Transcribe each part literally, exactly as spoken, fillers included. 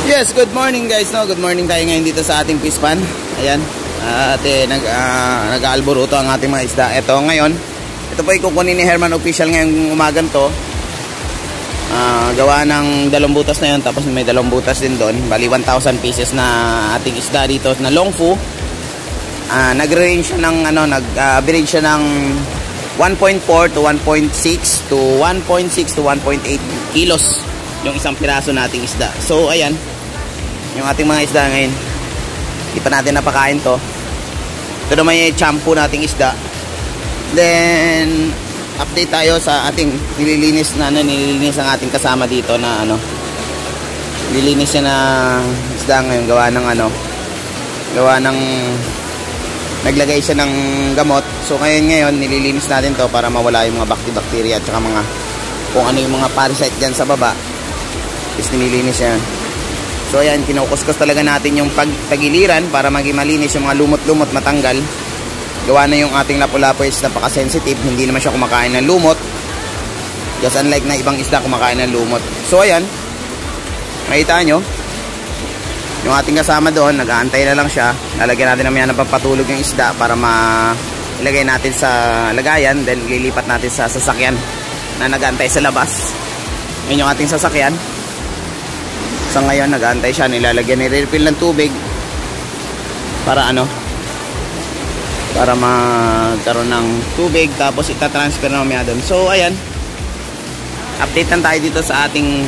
Yes, good morning guys, no? Good morning tayo ngayon dito sa ating fish pan. Ayan. At eh, nag, uh, nag-aalboruto ang ating mga isda. Ito ngayon, ito po ay kukunin ni Herman Official ngayong umagan to. Uh, gawa ng dalawang butas na yun, tapos may dalawang butas din doon. Bali one thousand pieces na ating isda dito na longfu. Uh, nag-range siya ng ano, nag-average uh, siya ng one point four to one point six to one point six to one point eight kilos yung isang piraso nating isda. So ayan, yung ating mga isda ngayon, hindi pa natin napakain to. Ito naman yung shampoo nating isda. Then update tayo sa ating nililinis na ano, nililinis ang ating kasama dito na ano, nililinis niya na isda ngayon, gawa ng ano, gawa ng naglagay siya ng gamot. So ngayon ngayon nililinis natin to para mawala yung mga bakti-bakterya at saka mga kung ano yung mga parasite dyan sa baba is nililinis yan. So ayan, kinukuskus talaga natin yung pagtagiliran para maging malinis yung mga lumot-lumot matanggal. Gawa na yung ating Lapu Lapu is napaka-sensitive, hindi naman siya kumakain ng lumot. Just unlike na ibang isda kumakain ng lumot. So ayan, makita nyo yung ating kasama doon, nag-aantay na lang siya. Lalagyan natin naman ng pampatulog yung isda para mailagay natin sa lagayan. Then lilipat natin sa sasakyan na nag-aantay sa labas. Yun yung ating sasakyan. So ngayon nag-aantay siya, nilalagyan, ni-refill ng tubig para ano, para magkaroon ng tubig, tapos itatransfer na mamaya doon. So ayan, update lang tayo dito sa ating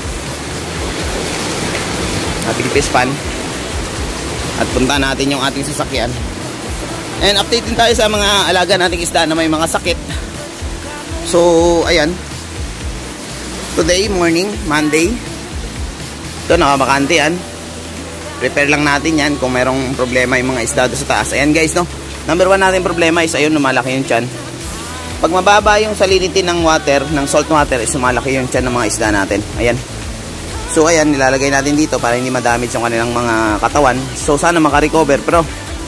ating fish pan at punta natin yung ating sasakyan, and update din tayo sa mga alaga nating isda na may mga sakit. So ayan, today morning, Monday, ito nakabakante yan, prepare lang natin yan kung mayroong problema yung mga isda doon sa taas. Ayan guys, no, number one natin problema is ayun, lumalaki yung tiyan. Pag mababa yung salinity ng water, ng salt water, is lumalaki yung tiyan ng mga isda natin. Ayan. So ayan, nilalagay natin dito para hindi ma-damage yung kanilang mga katawan. So sana maka-recover, pero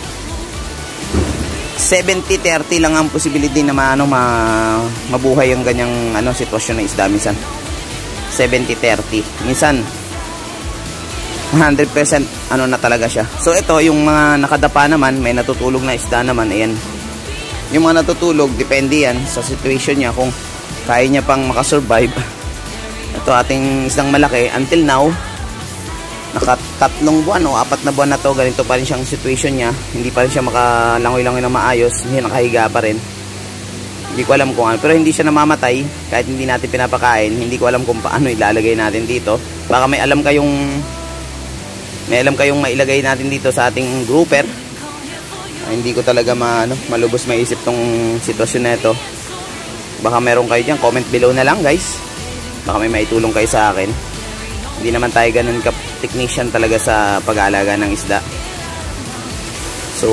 seventy thirty lang ang possibility na maano, ma mabuhay yung ganyang ano sitwasyon ng isda minsan. seventy thirty. Minsan one hundred percent ano na talaga siya. So ito yung mga nakadapa naman, may natutulog na isda naman. Ayan. Yung mga natutulog, depende yan sa situation niya kung kaya niya pang makasurvive. Ito ating isdang malaki, until now nakatatlong buwan o apat na buwan na to, ganito pa rin siyang situation niya. Hindi pa rin siya makalangoy-langoy na maayos, hindi nakahiga pa rin. Hindi ko alam kung ano, pero hindi siya namamatay kahit hindi natin pinapakain. Hindi ko alam kung paano ilalagay natin dito. Baka may alam kayong may alam kayong mailagay natin dito sa ating grouper. Ay, hindi ko talaga ma, ano, malubos maisip tong sitwasyon na ito. Baka meron kayo dyan, comment below na lang guys. Baka may maitulong kayo sa akin. Hindi naman tayo ganun ka-technician talaga sa pag-aalaga ng isda. So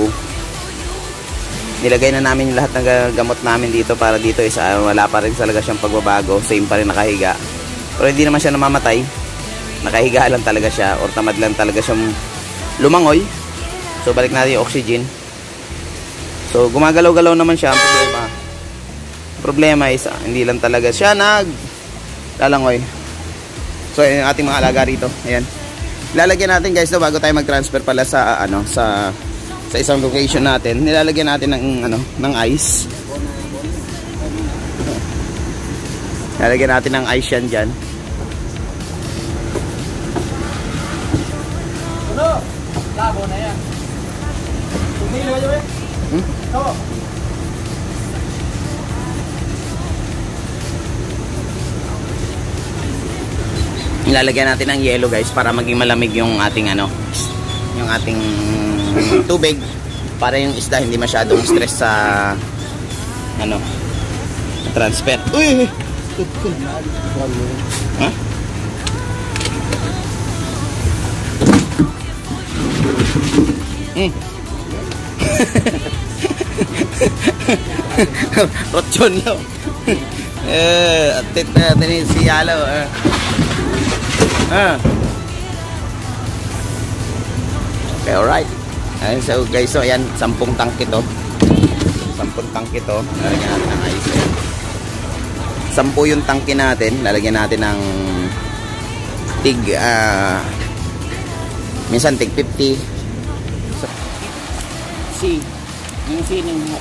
nilagay na namin yung lahat ng gamot namin dito para dito is uh, wala pa rin talaga siyang pagbabago. Same pa rin nakahiga. Pero hindi naman siya namamatay. Nakahiga lang talaga siya or tamad lang talaga siyang lumangoy. So balik natin yung oxygen. So gumagalaw-galaw naman siya. Ang problema, problema is uh, hindi lang talaga siya nag lalangoy. So yung ating mga alaga rito, ayan, lalagyan natin guys, no, bago tayo mag-transfer pala sa uh, ano sa sa isang location natin, nilalagyan natin ng ano ng ice. Lalagyan natin ng ice yan dyan. Ano? Labo na yan. Hmm? Ito. Ilalagyan natin ng yelo guys para maging malamig yung ating ano, yung ating tubig, para yung isda hindi masyadong stress sa ano transfer. Uy! Ha? Hmm. Rotyon lo. Eh, atit natin si Alaw. Eh. Ah. Okay, alright. Ayan, so guys, so ayan, sampung tangke to. Sampung tangke to. Lalagyan natin ng ice. Sampu yung tangke natin. Lalagyan natin ng tig uh, Minsan tig fifty. So, si yung si ning mo.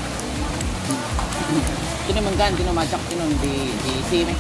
Kini man kan kino matchak kino di di si ni.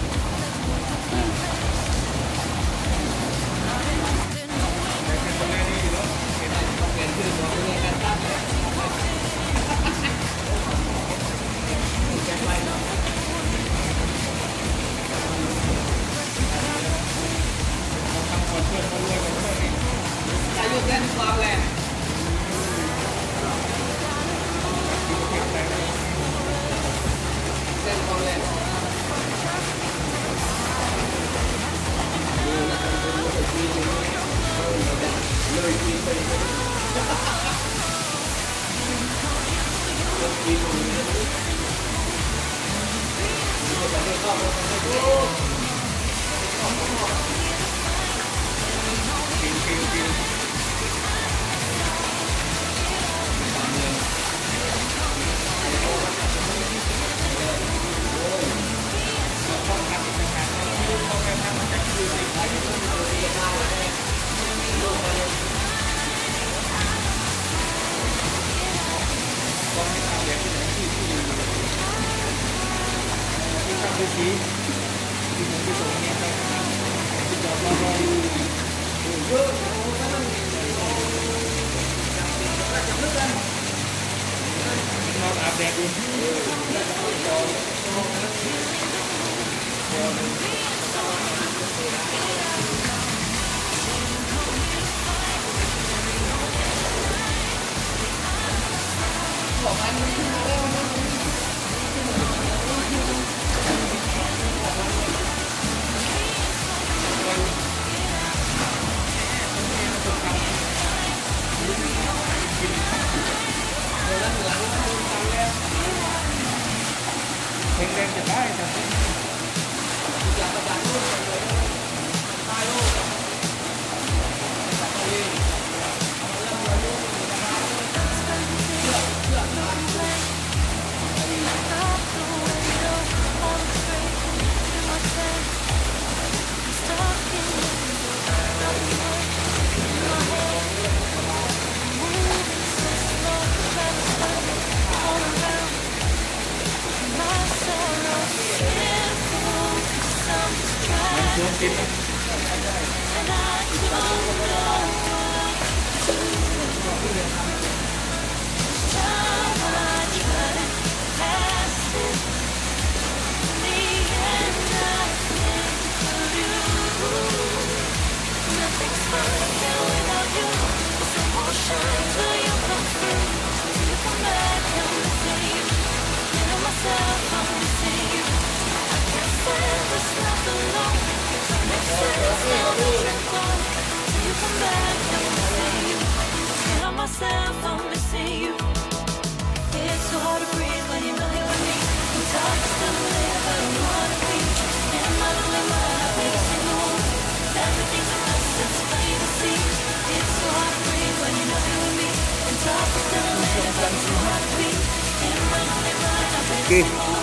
Okay.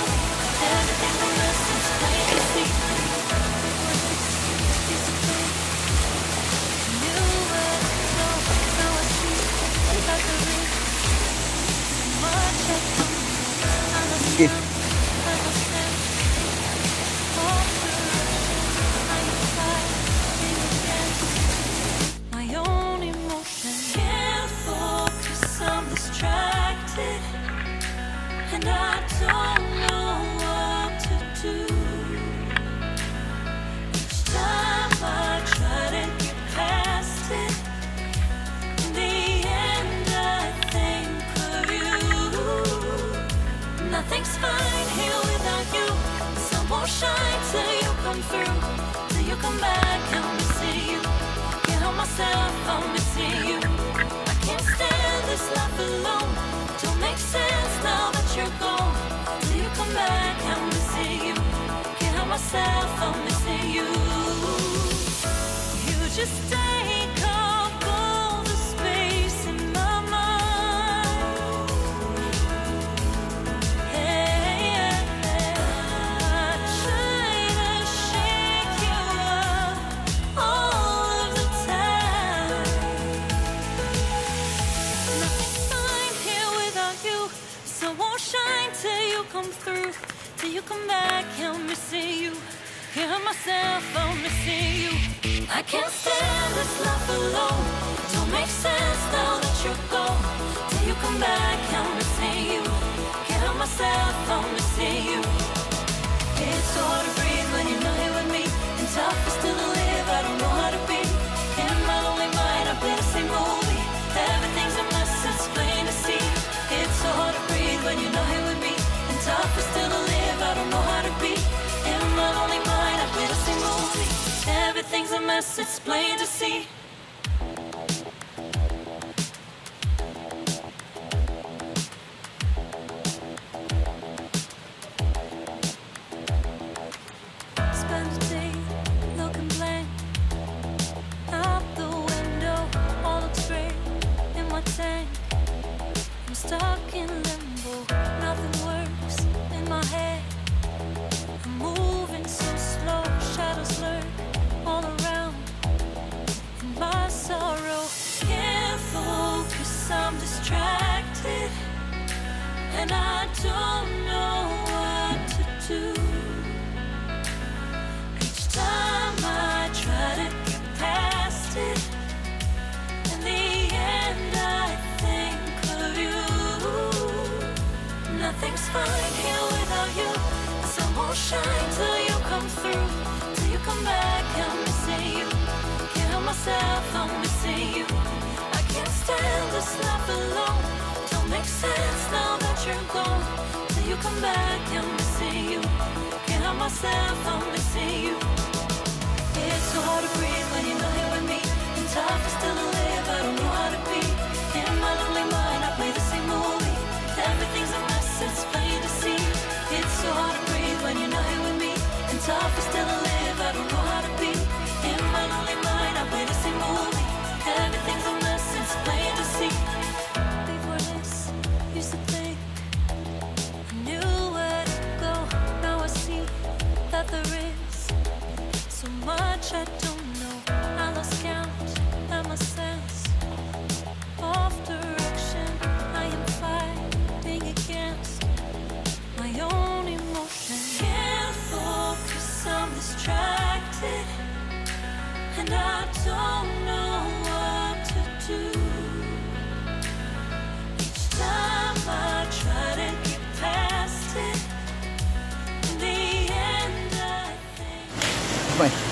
Okay. Nothing's fine here without you. The sun won't shine till you come through. Till you come back, I'm missing you. Can't help myself, I'm missing you. I can't stand this life alone. Don't make sense now that you're gone. Till you come back, I'm missing you. Can't help myself, I'm missing you. You just take up all the space in my mind. Hey, I try to shake you up all of the time. I can't stand this life alone. Don't make sense now that you're gone. Till you come back, I'm missing you. Can't help myself, I'm missing you. It's so hard to breathe when you're not here with me, and tough is still to live, I don't know how to be. In my lonely mind, I play the same movie. Everything's a mess, it's plain to see. It's so hard to breathe when you're not here with me, and tough is still to live, I don't know how to be. In my lonely mind, I play the same movie. Everything's a mess, it's plain to see. Spend a day looking blank out the window, all looks great in my tank. I'm stuck in limbo, nothing works in my head. I'm moving so slow, shadows lurk all around in my sorrow. Can't focus, I'm distracted, and I don't know what to do. Each time I try to get past it, in the end I think of you. Nothing's fine here without you. The sun won't shine till you come through. Till you come back, I'm missing you. Can't help myself, I'm missing you. I can't stand this life alone. Don't make sense now that you're gone. Till you come back, I'm missing you. Can't help myself, I'm missing you. It's so hard to breathe when you're not here with me, and tough is still to live, I don't know how to be. In my lonely mind, I play the same movie. Everything's a mess, it's plain to see. It's so hard to breathe when you're not here with me, and tough is still to live, I don't know how to be. In my lonely mind, I play the same movie. Everything's a mess, it's plain to see. Before this, used to think I knew where to go. Now I see that there is so much I don't know. I lost count, I'm a sense of direction. I am fighting against my own emotion. Can't focus, I'm distracted, and I don't know what to do. Each time I try to get past it, in the end I think. Bye.